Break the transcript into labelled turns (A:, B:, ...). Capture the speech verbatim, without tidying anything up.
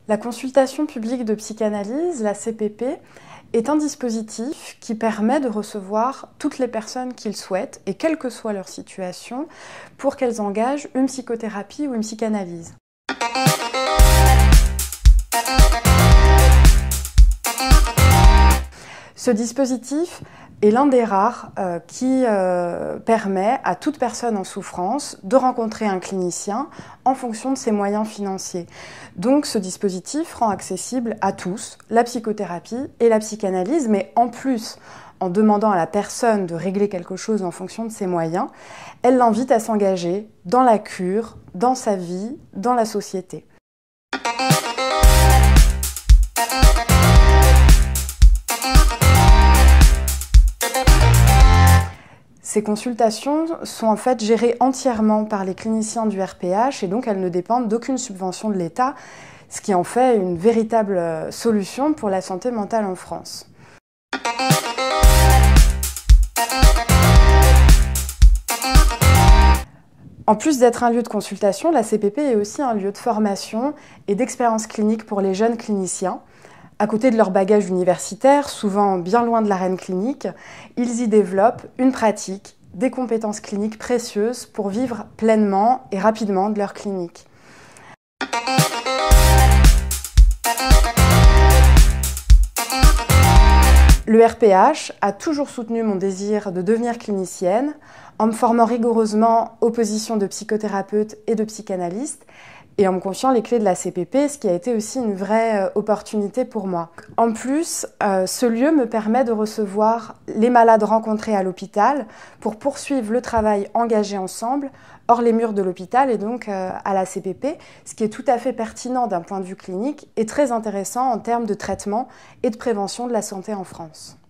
A: La consultation publique de psychanalyse, la C P P, est un dispositif qui permet de recevoir toutes les personnes qu'ils souhaitent, et quelle que soit leur situation, pour qu'elles engagent une psychothérapie ou une psychanalyse. Ce dispositif est l'un des rares euh, qui euh, permet à toute personne en souffrance de rencontrer un clinicien en fonction de ses moyens financiers. Donc ce dispositif rend accessible à tous la psychothérapie et la psychanalyse, mais en plus, en demandant à la personne de régler quelque chose en fonction de ses moyens, elle l'invite à s'engager dans la cure, dans sa vie, dans la société. Ces consultations sont en fait gérées entièrement par les cliniciens du R P H et donc elles ne dépendent d'aucune subvention de l'État, ce qui en fait une véritable solution pour la santé mentale en France. En plus d'être un lieu de consultation, la C P P est aussi un lieu de formation et d'expérience clinique pour les jeunes cliniciens. À côté de leur bagage universitaire, souvent bien loin de l'arène clinique, ils y développent une pratique, des compétences cliniques précieuses pour vivre pleinement et rapidement de leur clinique. Le R P H a toujours soutenu mon désir de devenir clinicienne en me formant rigoureusement aux positions de psychothérapeute et de psychanalyste et en me confiant les clés de la C P P, ce qui a été aussi une vraie opportunité pour moi. En plus, euh, ce lieu me permet de recevoir les malades rencontrés à l'hôpital pour poursuivre le travail engagé ensemble hors les murs de l'hôpital et donc euh, à la C P P, ce qui est tout à fait pertinent d'un point de vue clinique et très intéressant en termes de traitement et de prévention de la santé en France.